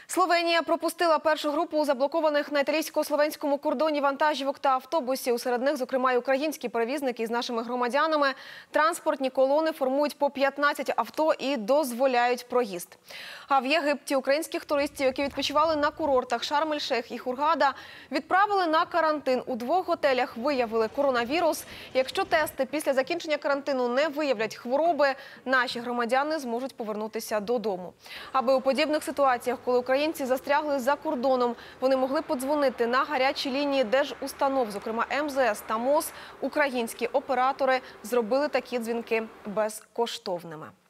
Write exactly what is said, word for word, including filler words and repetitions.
Словенія пропустила першу групу заблокованих на італійсько-словенському кордоні вантажівок та автобусів. Серед них, зокрема, й українські перевізники з нашими громадянами. Транспортні колони формують по п'ятнадцять авто і дозволяють проїзд. А в Єгипті українських туристів, які відпочивали на курортах Шарм-ель-Шейх і Хургада, відправили на карантин. У двох готелях виявили коронавірус. Якщо тести після закінчення карантину не виявлять хвороби, наші громадяни зможуть повернутися додому. Аби у подібних ситуаціях, коли українці застрягли за кордоном, вони могли подзвонити на гарячі лінії держустанов, зокрема ем зе ес та МОЗ, українські оператори зробили такі дзвінки безкоштовними.